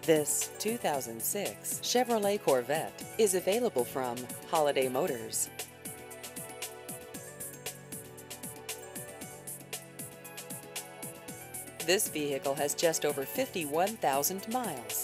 This 2006 Chevrolet Corvette is available from Holiday Motors. This vehicle has just over 51,000 miles.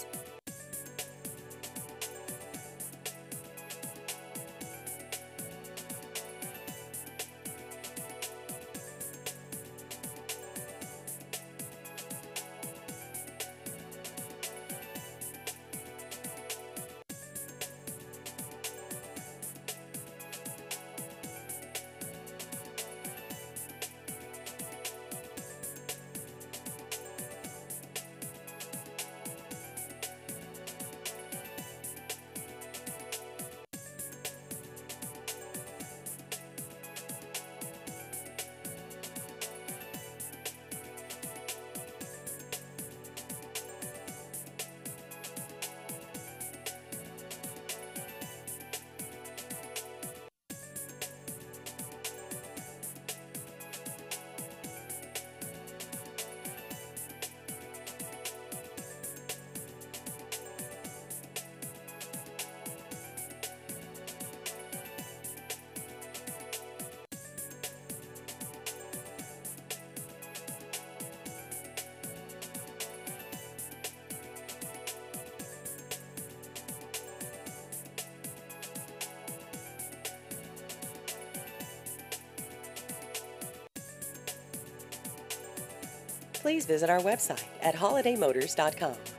Please visit our website at holidaymotors.com.